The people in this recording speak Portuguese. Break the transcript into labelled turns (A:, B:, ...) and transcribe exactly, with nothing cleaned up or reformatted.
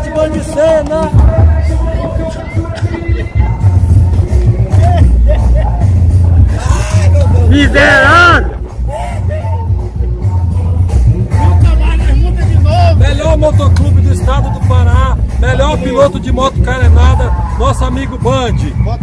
A: noite, Band Cena! Miserável! Melhor motoclube do estado do Pará, melhor piloto de moto carenada, nosso amigo Band.